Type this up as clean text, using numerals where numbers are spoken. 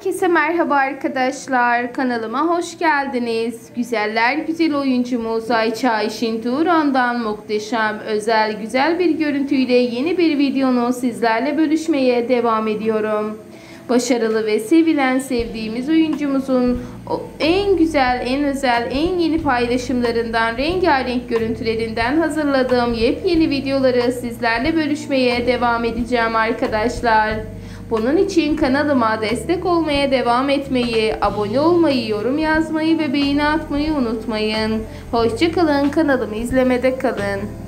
Herkese merhaba arkadaşlar. Kanalıma hoş geldiniz. Güzeller güzel oyuncumuz Ayça Ayşin Turan'dan muhteşem, özel, güzel bir görüntüyle yeni bir videonu sizlerle bölüşmeye devam ediyorum. Başarılı ve sevilen, sevdiğimiz oyuncumuzun en güzel, en özel, en yeni paylaşımlarından, rengarenk görüntülerinden hazırladığım yepyeni videoları sizlerle bölüşmeye devam edeceğim arkadaşlar. Bunun için kanalıma destek olmaya devam etmeyi, abone olmayı, yorum yazmayı ve beğeni atmayı unutmayın. Hoşça kalın, kanalımı izlemede kalın.